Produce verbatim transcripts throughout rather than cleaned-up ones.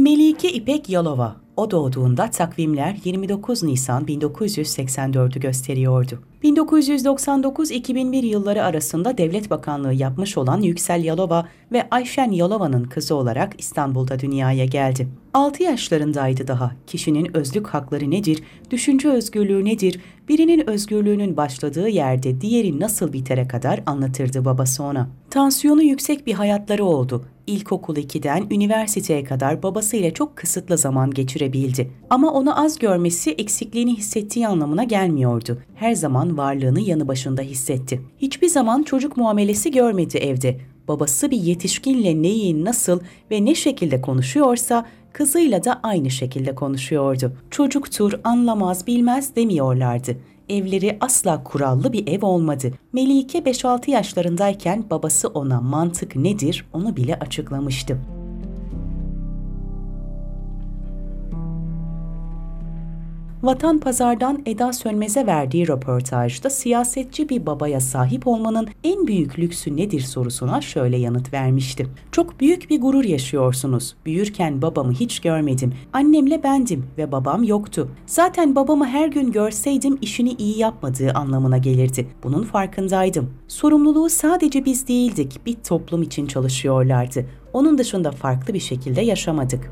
Melike İpek Yalova. O doğduğunda takvimler yirmi dokuz Nisan bin dokuz yüz seksen dördü gösteriyordu. bin dokuz yüz doksan dokuz iki bin bir yılları arasında devlet bakanlığı yapmış olan Yüksel Yalova ve Ayşen Yalova'nın kızı olarak İstanbul'da dünyaya geldi. altı yaşlarındaydı daha. Kişinin özlük hakları nedir, düşünce özgürlüğü nedir, birinin özgürlüğünün başladığı yerde diğeri nasıl bitere kadar anlatırdı babası ona. Tansiyonu yüksek bir hayatları oldu. İlkokul ikiden üniversiteye kadar babasıyla çok kısıtlı zaman geçirebildi. Ama onu az görmesi eksikliğini hissettiği anlamına gelmiyordu. Her zaman varlığını yanı başında hissetti. Hiçbir zaman çocuk muamelesi görmedi evde. Babası bir yetişkinle neyi, nasıl ve ne şekilde konuşuyorsa kızıyla da aynı şekilde konuşuyordu. Çocuktur, anlamaz, bilmez demiyorlardı. Evleri asla kurallı bir ev olmadı. Melike beş altı yaşlarındayken babası ona mantık nedir onu bile açıklamıştı. Vatan Pazar'dan Eda Sönmez'e verdiği röportajda siyasetçi bir babaya sahip olmanın en büyük lüksü nedir sorusuna şöyle yanıt vermişti. Çok büyük bir gurur yaşıyorsunuz. Büyürken babamı hiç görmedim. Annemle bendim ve babam yoktu. Zaten babamı her gün görseydim işini iyi yapmadığı anlamına gelirdi. Bunun farkındaydım. Sorumluluğu sadece biz değildik, bir toplum için çalışıyorlardı. Onun dışında farklı bir şekilde yaşamadık.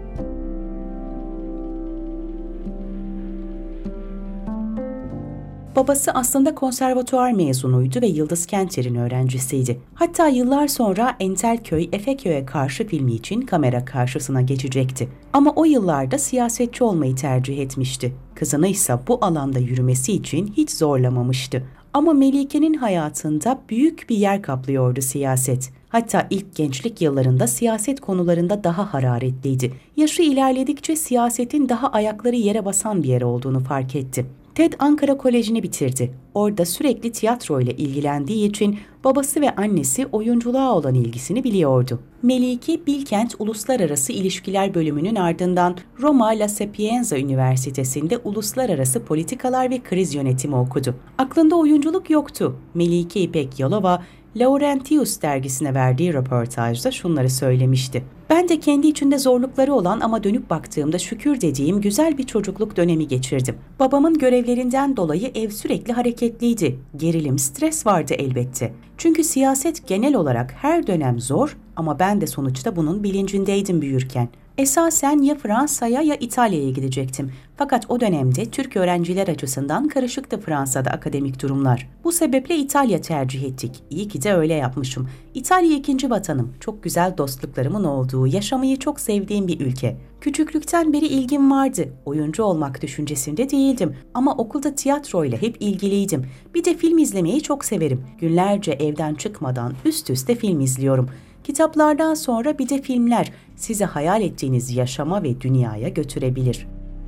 Babası aslında konservatuar mezunuydu ve Yıldız Kenter'in öğrencisiydi. Hatta yıllar sonra Entelköy, Efeköy'e karşı filmi için kamera karşısına geçecekti. Ama o yıllarda siyasetçi olmayı tercih etmişti. Kızını ise bu alanda yürümesi için hiç zorlamamıştı. Ama Melike'nin hayatında büyük bir yer kaplıyordu siyaset. Hatta ilk gençlik yıllarında siyaset konularında daha hararetliydi. Yaşı ilerledikçe siyasetin daha ayakları yere basan bir yer olduğunu fark etti. TED Ankara Koleji'ni bitirdi. Orada sürekli tiyatro ile ilgilendiği için babası ve annesi oyunculuğa olan ilgisini biliyordu. Melike, Bilkent Uluslararası İlişkiler Bölümünün ardından Roma La Sapienza Üniversitesi'nde Uluslararası Politikalar ve Kriz Yönetimi okudu. Aklında oyunculuk yoktu. Melike İpek Yalova, Laurentius dergisine verdiği röportajda şunları söylemişti. Ben de kendi içinde zorlukları olan ama dönüp baktığımda şükür dediğim güzel bir çocukluk dönemi geçirdim. Babamın görevlerinden dolayı ev sürekli hareketliydi. Gerilim, stres vardı elbette. Çünkü siyaset genel olarak her dönem zor ama ben de sonuçta bunun bilincindeydim büyürken. Esasen ya Fransa'ya ya İtalya'ya gidecektim. Fakat o dönemde Türk öğrenciler açısından karışıktı Fransa'da akademik durumlar. Bu sebeple İtalya tercih ettik. İyi ki de öyle yapmışım. İtalya ikinci vatanım. Çok güzel dostluklarımın olduğu, yaşamayı çok sevdiğim bir ülke. Küçüklükten beri ilgim vardı. Oyuncu olmak düşüncesinde değildim. Ama okulda tiyatroyla hep ilgiliydim. Bir de film izlemeyi çok severim. Günlerce evden çıkmadan üst üste film izliyorum. Kitaplardan sonra bir de filmler sizi hayal ettiğiniz yaşama ve dünyaya götürebilir.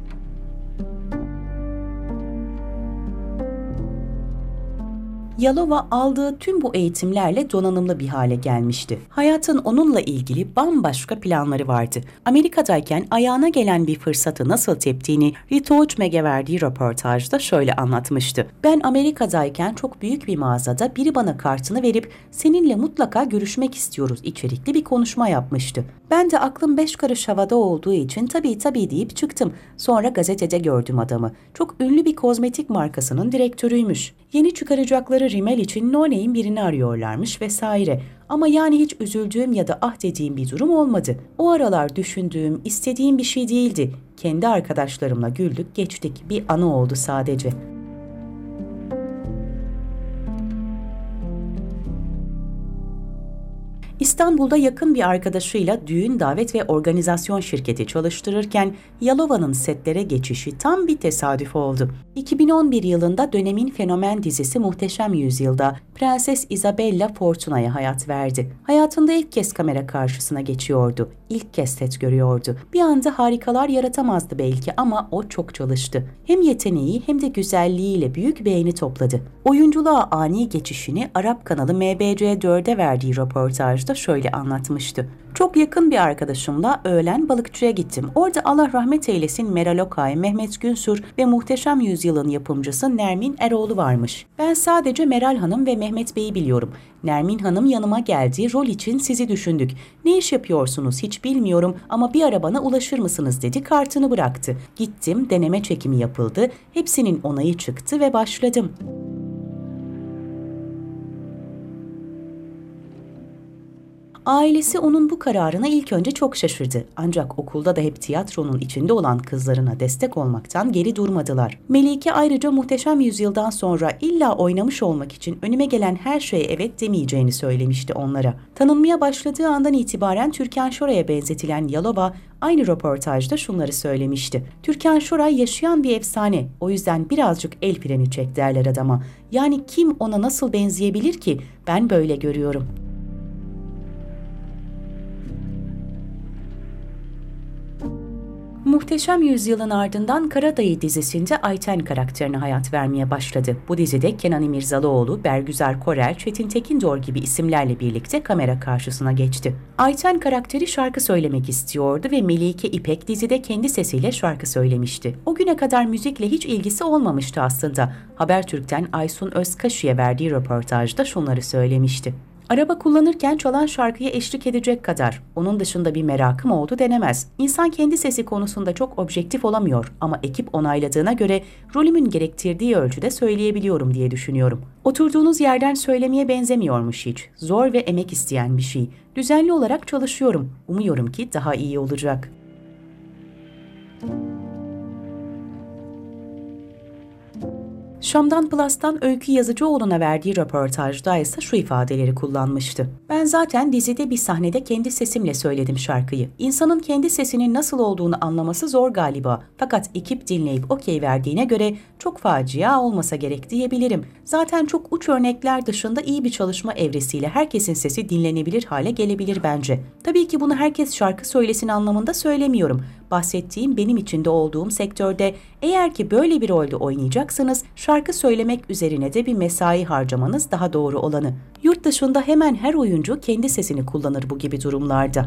Yalova aldığı tüm bu eğitimlerle donanımlı bir hale gelmişti. Hayatın onunla ilgili bambaşka planları vardı. Amerika'dayken ayağına gelen bir fırsatı nasıl teptiğini Rita Ochmeg'e verdiği röportajda şöyle anlatmıştı. Ben Amerika'dayken çok büyük bir mağazada biri bana kartını verip seninle mutlaka görüşmek istiyoruz içerikli bir konuşma yapmıştı. Ben de aklım beş karış havada olduğu için tabii tabii deyip çıktım. Sonra gazetede gördüm adamı. Çok ünlü bir kozmetik markasının direktörüymüş. Yeni çıkaracakları rimel için no name birini arıyorlarmış vesaire. Ama yani hiç üzüldüğüm ya da ah dediğim bir durum olmadı. O aralar düşündüğüm, istediğim bir şey değildi. Kendi arkadaşlarımla güldük, geçtik. Bir anı oldu sadece. İstanbul'da yakın bir arkadaşıyla düğün, davet ve organizasyon şirketi çalıştırırken Yalova'nın setlere geçişi tam bir tesadüf oldu. iki bin on bir yılında dönemin fenomen dizisi Muhteşem Yüzyıl'da Prenses Isabella Fortuna'ya hayat verdi. Hayatında ilk kez kamera karşısına geçiyordu. İlk kez set görüyordu. Bir anda harikalar yaratamazdı belki ama o çok çalıştı. Hem yeteneği hem de güzelliğiyle büyük beğeni topladı. Oyunculuğa ani geçişini Arap kanalı M B C dörde verdiği röportajda da şöyle anlatmıştı. Çok yakın bir arkadaşımla öğlen balıkçıya gittim. Orada Allah rahmet eylesin Meral Okay, Mehmet Günsür ve Muhteşem Yüzyıl'ın yapımcısı Nermin Eroğlu varmış. Ben sadece Meral Hanım ve Mehmet Bey'i biliyorum. Nermin Hanım yanıma geldi, rol için sizi düşündük. Ne iş yapıyorsunuz hiç bilmiyorum ama bir ara bana ulaşır mısınız dedi, kartını bıraktı. Gittim, deneme çekimi yapıldı, hepsinin onayı çıktı ve başladım. Ailesi onun bu kararına ilk önce çok şaşırdı. Ancak okulda da hep tiyatronun içinde olan kızlarına destek olmaktan geri durmadılar. Melike ayrıca Muhteşem Yüzyıl'dan sonra illa oynamış olmak için önüme gelen her şeye evet demeyeceğini söylemişti onlara. Tanınmaya başladığı andan itibaren Türkan Şoray'a benzetilen Yalova aynı röportajda şunları söylemişti. Türkan Şoray yaşayan bir efsane. O yüzden birazcık el freni çek derler adama. Yani kim ona nasıl benzeyebilir ki? Ben böyle görüyorum. Muhteşem Yüzyıl'ın ardından Karadayı dizisinde Ayten karakterine hayat vermeye başladı. Bu dizide Kenan İmirzalıoğlu, Bergüzar Korel, Çetin Tekindor gibi isimlerle birlikte kamera karşısına geçti. Ayten karakteri şarkı söylemek istiyordu ve Melike İpek dizide kendi sesiyle şarkı söylemişti. O güne kadar müzikle hiç ilgisi olmamıştı aslında. Habertürk'ten Aysun Özkaşı'ya verdiği röportajda şunları söylemişti. Araba kullanırken çalan şarkıya eşlik edecek kadar, onun dışında bir merakım oldu denemez. İnsan kendi sesi konusunda çok objektif olamıyor ama ekip onayladığına göre rolümün gerektirdiği ölçüde söyleyebiliyorum diye düşünüyorum. Oturduğunuz yerden söylemeye benzemiyormuş hiç. Zor ve emek isteyen bir şey. Düzenli olarak çalışıyorum. Umuyorum ki daha iyi olacak. Şam'dan Plus'tan Öykü Yazıcıoğlu'na verdiği röportajda ise şu ifadeleri kullanmıştı. Ben zaten dizide bir sahnede kendi sesimle söyledim şarkıyı. İnsanın kendi sesinin nasıl olduğunu anlaması zor galiba. Fakat ekip dinleyip okey verdiğine göre çok facia olmasa gerek diyebilirim. Zaten çok uç örnekler dışında iyi bir çalışma evresiyle herkesin sesi dinlenebilir hale gelebilir bence. Tabii ki bunu herkes şarkı söylesin anlamında söylemiyorum. Bahsettiğim benim içinde olduğum sektörde eğer ki böyle bir rolde oynayacaksanız şarkı söylemek üzerine de bir mesai harcamanız daha doğru olanı. Yurt dışında hemen her oyuncu kendi sesini kullanır bu gibi durumlarda.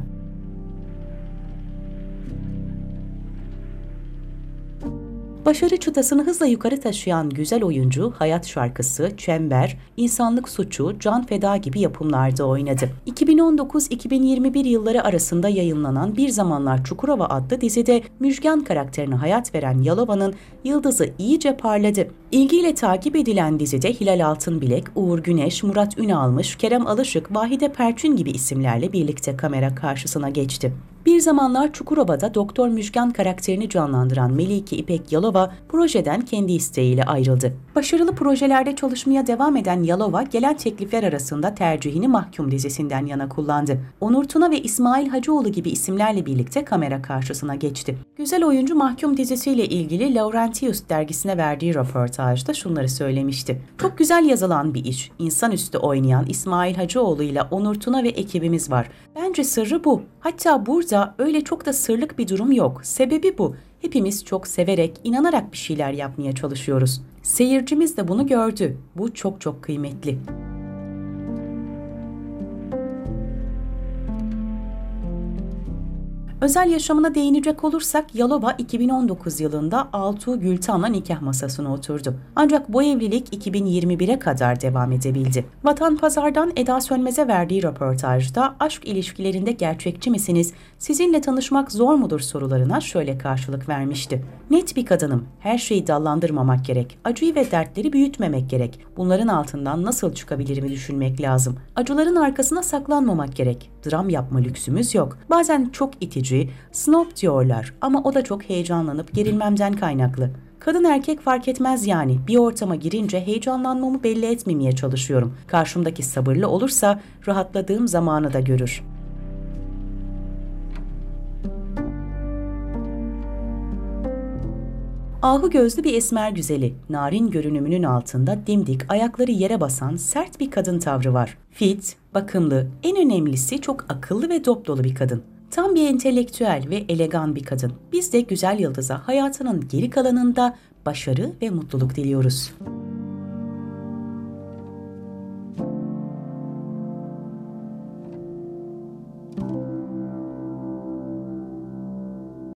Başarı çıtasını hızla yukarı taşıyan güzel oyuncu, Hayat Şarkısı, Çember, İnsanlık Suçu, Can Feda gibi yapımlarda oynadı. iki bin on dokuz iki bin yirmi bir yılları arasında yayınlanan Bir Zamanlar Çukurova adlı dizide Müjgan karakterine hayat veren Yalova'nın yıldızı iyice parladı. İlgiyle takip edilen dizide Hilal Altınbilek, Uğur Güneş, Murat Ünalmış, Kerem Alışık, Vahide Perçin gibi isimlerle birlikte kamera karşısına geçti. Bir Zamanlar Çukurova'da Doktor Müjgan karakterini canlandıran Melike İpek Yalova projeden kendi isteğiyle ayrıldı. Başarılı projelerde çalışmaya devam eden Yalova gelen teklifler arasında tercihini Mahkum dizisinden yana kullandı. Onur Tuna ve İsmail Hacıoğlu gibi isimlerle birlikte kamera karşısına geçti. Güzel oyuncu Mahkum dizisiyle ilgili Laurentius dergisine verdiği röportajda şunları söylemişti. Çok güzel yazılan bir iş. İnsanüstü oynayan İsmail Hacıoğlu ile Onur Tuna ve ekibimiz var. Bence sırrı bu. Hatta burada öyle çok da sırlık bir durum yok. Sebebi bu. Hepimiz çok severek, inanarak bir şeyler yapmaya çalışıyoruz. Seyircimiz de bunu gördü. Bu çok çok kıymetli. Özel yaşamına değinecek olursak Yalova iki bin on dokuz yılında Altuğ Gültan'la nikah masasına oturdu. Ancak bu evlilik iki bin yirmi bire kadar devam edebildi. Vatan Pazar'dan Eda Sönmez'e verdiği röportajda aşk ilişkilerinde gerçekçi misiniz, sizinle tanışmak zor mudur sorularına şöyle karşılık vermişti. Net bir kadınım, her şeyi dallandırmamak gerek, acıyı ve dertleri büyütmemek gerek. Bunların altından nasıl çıkabilirimi düşünmek lazım. Acıların arkasına saklanmamak gerek. Dram yapma lüksümüz yok. Bazen çok itici, snob diyorlar ama o da çok heyecanlanıp gerilmemden kaynaklı. Kadın erkek fark etmez yani. Bir ortama girince heyecanlanmamı belli etmemeye çalışıyorum. Karşımdaki sabırlı olursa rahatladığım zamanı da görür. Ahu gözlü bir esmer güzeli, narin görünümünün altında dimdik, ayakları yere basan sert bir kadın tavrı var. Fit, bakımlı, en önemlisi çok akıllı ve dop dolu bir kadın. Tam bir entelektüel ve elegan bir kadın. Biz de güzel yıldıza hayatının geri kalanında başarı ve mutluluk diliyoruz.